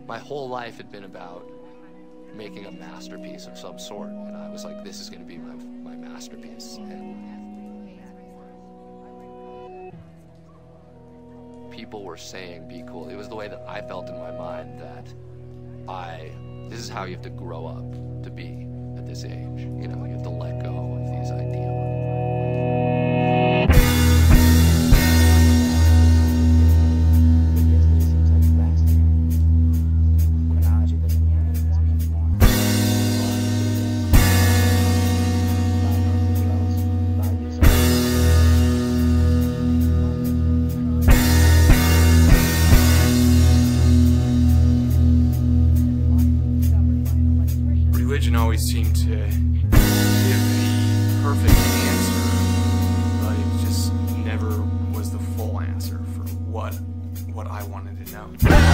my whole life had been about making a masterpiece of some sort, and I was like, this is going to be my masterpiece. And people were saying, be cool. It was the way that I felt in my mind that this is how you have to grow up to be at this age. You know, you have to let go of these ideals. Religion always seemed to give the perfect answer, but it just never was the full answer for what I wanted to know.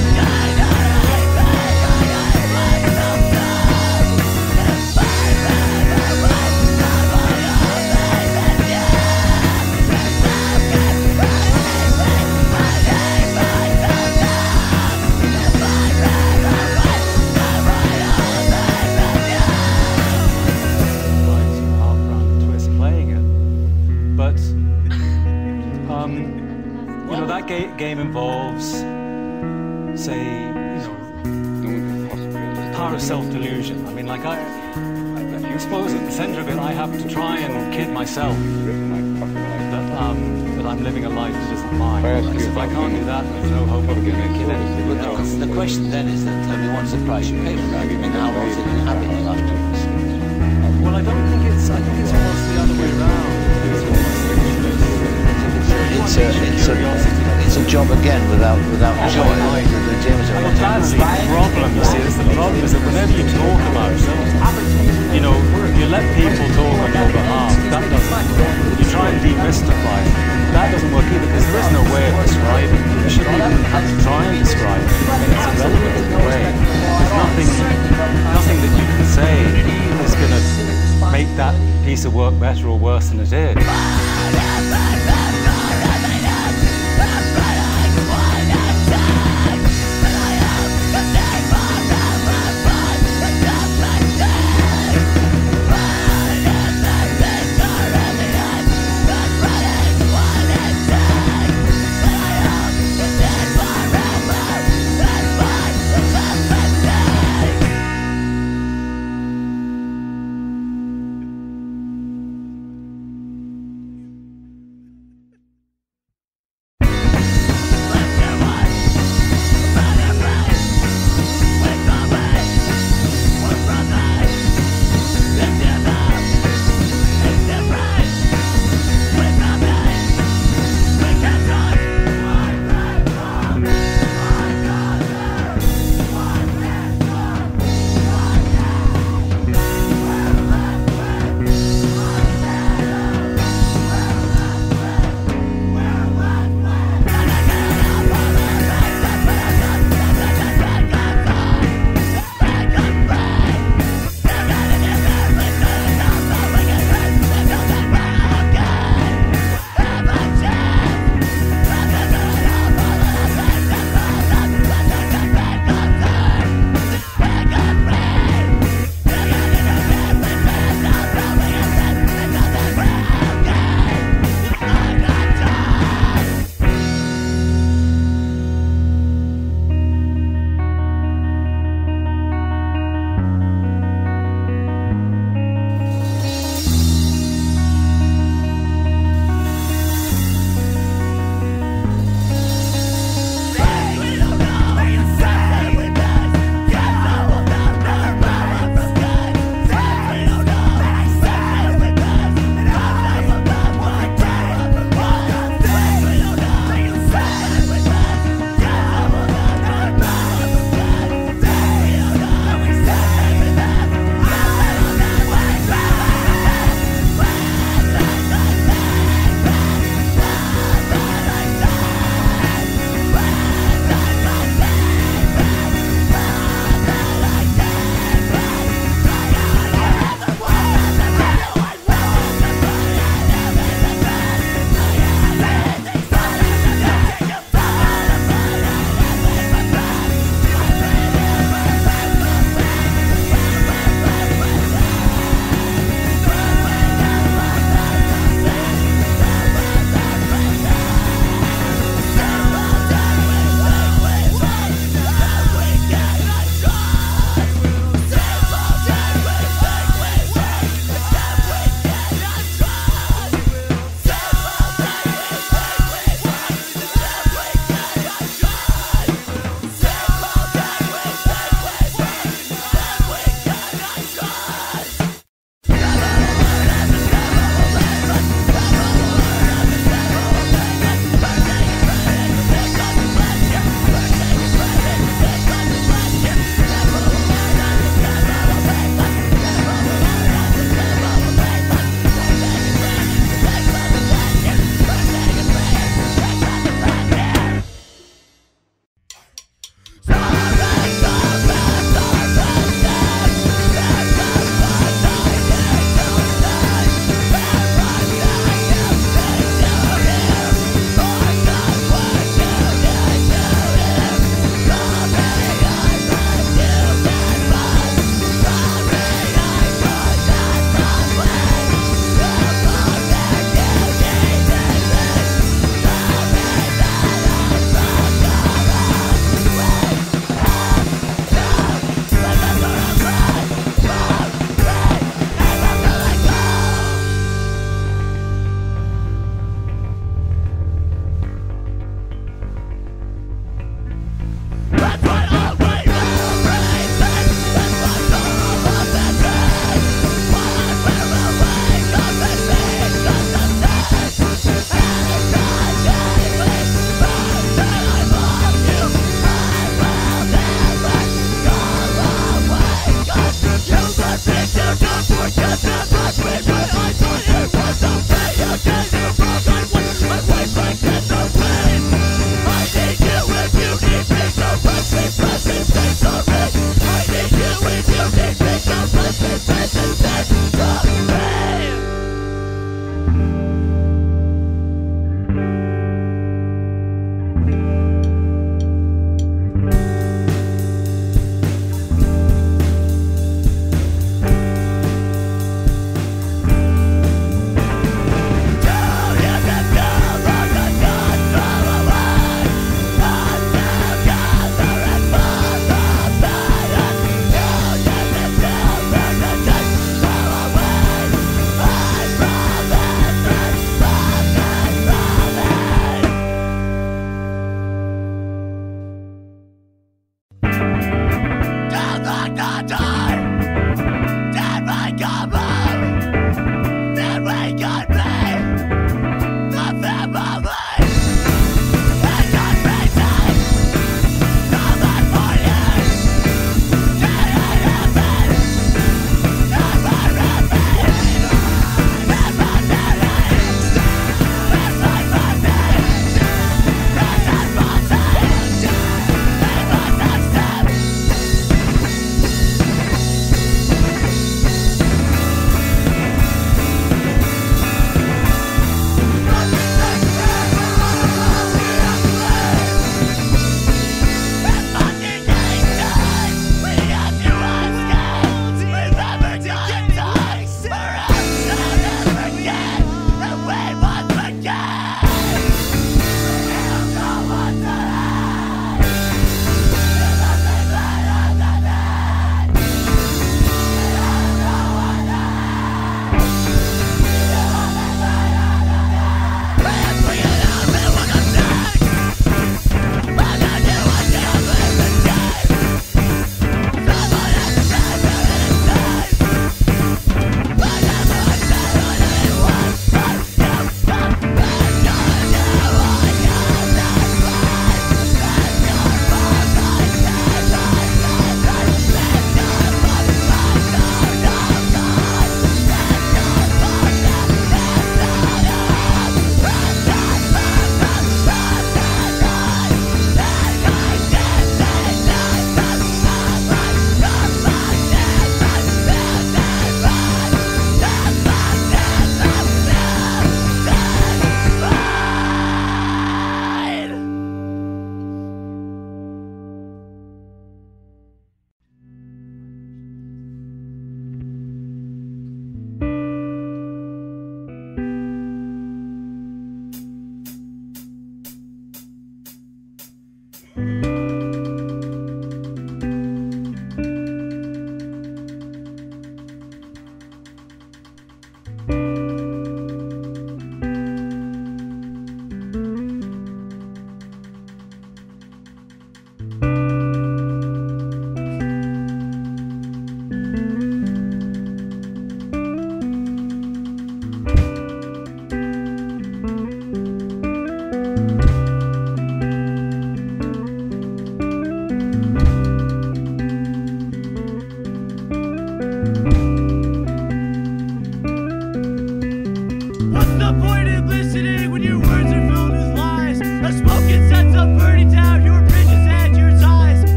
You know, that game involves, say, you know, power of self-delusion. I mean, like I suppose at the center of it, I have to try and kid myself that I'm living a life that isn't mine. Because if I can't do that, there's no hope of getting a kid anything else. The question then is that, I mean, what's the price you pay for that? I mean, how long is it inhabiting afterwards? Well, I think it's almost the other way around. It's a job again without joy. Well, that's the problem, you see. The problem is that whenever you talk about it, you know, you let people talk on your behalf. That doesn't work. You try and demystify it. That doesn't work either, because there is no way of describing it. You shouldn't even have to try and describe it. I mean, it's irrelevant in a way. There's nothing that you can say is going to make that piece of work better or worse than it is.